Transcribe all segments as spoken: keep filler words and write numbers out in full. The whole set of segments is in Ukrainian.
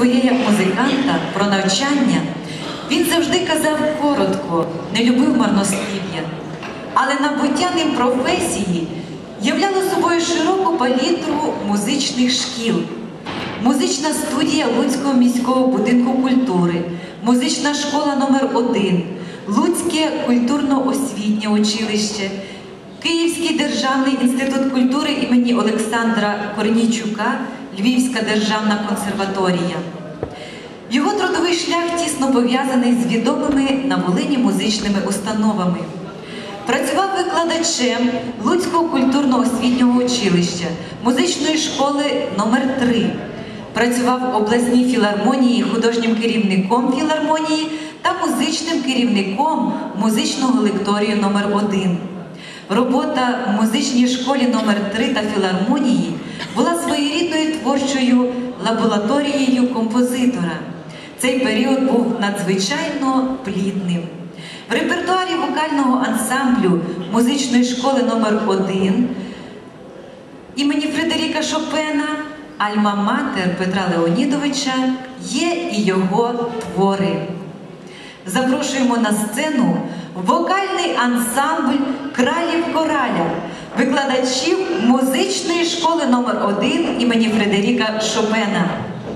своє як музиканта, про навчання, він завжди казав коротко, не любив марнослів'я. Але набуття ним професії являло собою широку палітру музичних шкіл. Музична студія Луцького міського будинку культури, музична школа номер один, Луцьке культурно-освітнє училище, Київський державний інститут культури імені Олександра Корнійчука, Львівська державна консерваторія. Його трудовий шлях тісно пов'язаний з відомими на Волині музичними установами. Працював викладачем Луцького культурно-освітнього училища, музичної школи номер три. Працював в обласній філармонії художнім керівником філармонії та музичним керівником музичного лекторію номер один. Робота в музичній школі номер три та філармонії була своєрідною творчою лабораторією композитора. Цей період був надзвичайно плідним. В репертуарі вокального ансамблю музичної школи номер один імені Фредеріка Шопена, альма-матер Петра Леонідовича, є і його твори. Запрошуємо на сцену вокальний ансамбль «Кралів Кораля», викладачів музичної школи номер один імені Фредеріка Шопена.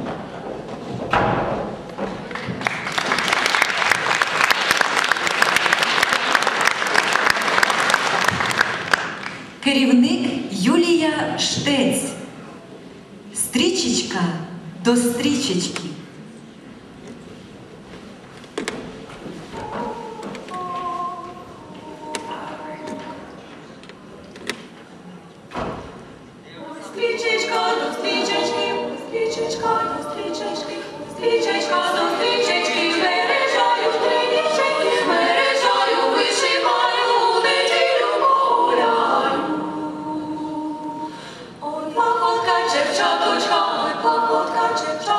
Керівник Юлія Штець. Стрічечка до стрічечки. Стрічечка до стрічечки, стрічечка до стрічечки, стрічечка до стрічечки, мережаю стрічечки, мережаю, вишиваю, неділю гуляю. Ой, походка, чевчаточка, ой, походка, чевчаточка.